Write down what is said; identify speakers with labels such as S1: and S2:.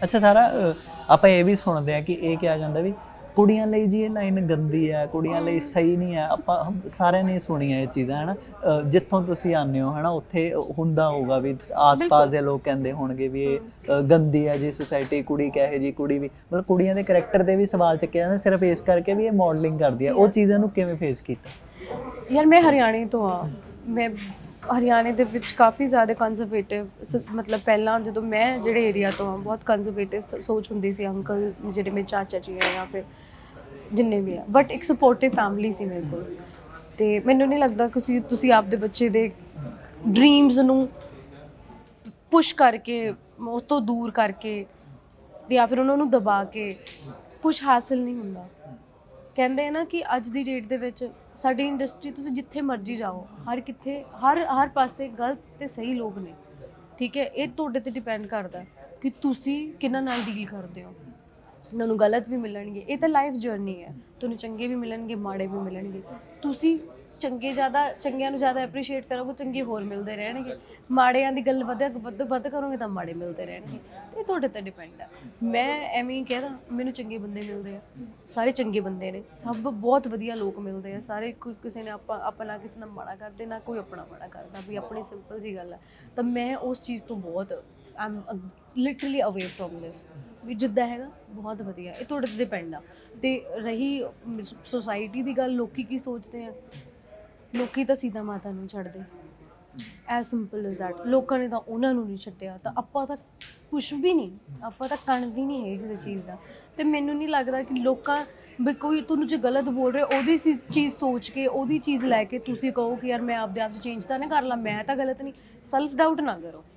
S1: ਅੱਛਾ ਸਾਰਾ ਆਪਾਂ ਇਹ ਵੀ ਸੁਣਦੇ ਆ ਕਿ ਇਹ ਕਿਹਾ ਜਾਂਦਾ ਵੀ ਕੁੜੀਆਂ ਲਈ ਜੀ ਇਹ ਲਾਈਨ ਗੰਦੀ ਹੈ, ਕੁੜੀਆਂ ਲਈ ਸਹੀ ਨਹੀਂ ਹੈ। ਆਪਾਂ ਸਾਰਿਆਂ ਨੇ ਸੁਣੀਆਂ ਇਹ ਚੀਜ਼ਾਂ ਹੈ ਨਾ, ਜਿੱਥੋਂ ਤੁਸੀਂ ਆਉਂਦੇ ਹੋ ਹੈ ਨਾ ਉੱਥੇ ਹੁੰਦਾ ਹੋਊਗਾ ਵੀ ਆਸ-ਪਾਸ ਦੇ ਲੋਕ ਕਹਿੰਦੇ ਹੋਣਗੇ ਵੀ ਇਹ ਗੰਦੀ ਹੈ ਜੀ ਸੁਸਾਇਟੀ, ਕੁੜੀ ਕਹੇ ਜੀ, ਕੁੜੀ ਵੀ ਮਤਲਬ ਕੁੜੀਆਂ ਦੇ ਕਰੈਕਟਰ ਤੇ ਵੀ ਸਵਾਲ ਚੱਕਿਆ ਜਾਂਦਾ ਸਿਰਫ ਇਸ ਕਰਕੇ ਵੀ ਇਹ ਮੋਡਲਿੰਗ ਕਰਦੀ ਹੈ। ਉਹ ਚੀਜ਼ਾਂ ਨੂੰ ਕਿਵੇਂ ਫੇਸ ਕੀਤਾ?
S2: ਯਾਰ ਮੈਂ ਹਰਿਆਣੇ ਤੋਂ ਆ, ਮੈਂ ਹਰਿਆਣੇ ਦੇ ਵਿੱਚ ਕਾਫੀ ਜ਼ਿਆਦਾ ਕੰਜ਼ਰਵੇਟਿਵ ਮਤਲਬ ਪਹਿਲਾਂ ਜਦੋਂ ਮੈਂ ਜਿਹੜੇ ਏਰੀਆ ਤੋਂ ਆ ਬਹੁਤ ਕੰਜ਼ਰਵੇਟਿਵ ਸੋਚ ਹੁੰਦੀ ਸੀ। ਅੰਕਲ ਜਿਹੜੇ ਮੇਰੇ ਚਾਚਾ ਜੀ ਆ ਜਾਂ ਫਿਰ ਜਿੰਨੇ ਵੀ ਆ, ਬਟ ਇੱਕ ਸਪੋਰਟਿਵ ਫੈਮਿਲੀ ਸੀ ਮੇਰੇ ਕੋਲ। ਅਤੇ ਮੈਨੂੰ ਨਹੀਂ ਲੱਗਦਾ ਤੁਸੀਂ ਆਪਦੇ ਬੱਚੇ ਦੇ ਡਰੀਮਸ ਨੂੰ ਪੁਸ਼ ਕਰਕੇ ਉਹ ਤੋਂ ਦੂਰ ਕਰਕੇ ਜਾਂ ਫਿਰ ਉਹਨਾਂ ਨੂੰ ਦਬਾ ਕੇ ਕੁਛ ਹਾਸਿਲ ਨਹੀਂ ਹੁੰਦਾ। ਕਹਿੰਦੇ ਆ ਨਾ ਕਿ ਅੱਜ ਦੀ ਡੇਟ ਦੇ ਵਿੱਚ ਸਾਡੀ ਇੰਡਸਟਰੀ ਤੁਸੀਂ ਜਿੱਥੇ ਮਰਜ਼ੀ ਜਾਓ, ਹਰ ਪਾਸੇ ਗਲਤ ਤੇ ਸਹੀ ਲੋਕ ਨੇ, ਠੀਕ ਹੈ। ਇਹ ਤੁਹਾਡੇ ਤੇ ਡਿਪੈਂਡ ਕਰਦਾ ਕਿ ਤੁਸੀਂ ਕਿਹਨਾਂ ਨਾਲ ਡੀਲ ਕਰਦੇ ਹੋ। ਉਹਨਾਂ ਨੂੰ ਗਲਤ ਵੀ ਮਿਲਣਗੇ, ਇਹ ਤਾਂ ਲਾਈਫ ਜਰਨੀ ਹੈ, ਤੁਹਾਨੂੰ ਚੰਗੇ ਵੀ ਮਿਲਣਗੇ ਮਾੜੇ ਵੀ ਮਿਲਣਗੇ। ਤੁਸੀਂ ਚੰਗਿਆਂ ਨੂੰ ਜ਼ਿਆਦਾ ਐਪਰੀਸ਼ੀਏਟ ਕਰੋਗੇ, ਚੰਗੇ ਹੋਰ ਮਿਲਦੇ ਰਹਿਣਗੇ। ਮਾੜਿਆਂ ਦੀ ਗੱਲ ਵੱਧ ਕਰੋਗੇ ਤਾਂ ਮਾੜੇ ਮਿਲਦੇ ਰਹਿਣਗੇ। ਇਹ ਤੁਹਾਡੇ ਤੇ ਡਿਪੈਂਡ ਹੈ। ਮੈਂ ਐਵੇਂ ਹੀ ਕਹਿ ਦਾਂ, ਮੈਨੂੰ ਚੰਗੇ ਬੰਦੇ ਮਿਲਦੇ ਆ, ਸਾਰੇ ਚੰਗੇ ਬੰਦੇ ਨੇ, ਸਭ ਬਹੁਤ ਵਧੀਆ ਲੋਕ ਮਿਲਦੇ ਆ ਸਾਰੇ। ਕਿਸੇ ਨੇ ਆਪਾਂ ਨਾ ਕਿਸੇ ਦਾ ਮਾੜਾ ਕਰਦੇ, ਨਾ ਕੋਈ ਆਪਣਾ ਮਾੜਾ ਕਰਦਾ, ਵੀ ਆਪਣੀ ਸਿੰਪਲ ਜਿਹੀ ਗੱਲ ਹੈ। ਤਾਂ ਮੈਂ ਉਸ ਚੀਜ਼ ਤੋਂ ਬਹੁਤ ਆਮ ਲਿਟਰਲੀ ਅਵੇ ਫਰੋਮ ਦਿਸ, ਵੀ ਜਿੱਦਾਂ ਹੈਗਾ ਬਹੁਤ ਵਧੀਆ। ਇਹ ਤੁਹਾਡੇ ਤੇ ਡਿਪੈਂਡ ਆ। ਅਤੇ ਰਹੀ ਸੋਸਾਇਟੀ ਦੀ ਗੱਲ, ਲੋਕੀ ਕੀ ਸੋਚਦੇ ਆ, ਲੋਕੀ ਤਾਂ ਸੀਤਾ ਮਾਤਾ ਨੂੰ ਛੱਡਦੇ, ਐਜ਼ ਸਿੰਪਲ ਇਜ਼ ਦੈਟ। ਲੋਕਾਂ ਨੇ ਤਾਂ ਉਹਨਾਂ ਨੂੰ ਨਹੀਂ ਛੱਡਿਆ, ਤਾਂ ਆਪਾਂ ਤਾਂ ਕੁਛ ਵੀ ਨਹੀਂ, ਆਪਾਂ ਤਾਂ ਕਣ ਵੀ ਨਹੀਂ ਹੈ ਕਿਸੇ ਚੀਜ਼ ਦਾ। ਅਤੇ ਮੈਨੂੰ ਨਹੀਂ ਲੱਗਦਾ ਕਿ ਲੋਕਾਂ ਵੀ ਕੋਈ ਤੁਹਾਨੂੰ ਜੇ ਗਲਤ ਬੋਲ ਰਿਹਾ ਉਹਦੀ ਚੀਜ਼ ਸੋਚ ਕੇ, ਉਹਦੀ ਚੀਜ਼ ਲੈ ਕੇ ਤੁਸੀਂ ਕਹੋ ਕਿ ਯਾਰ ਮੈਂ ਆਪਦੇ ਆਪ 'ਚ ਚੇਂਜ ਤਾਂ ਨਹੀਂ ਕਰ ਲਾ, ਮੈਂ ਤਾਂ ਗਲਤ ਨਹੀਂ। ਸੈਲਫ ਡਾਊਟ ਨਾ ਕਰੋ।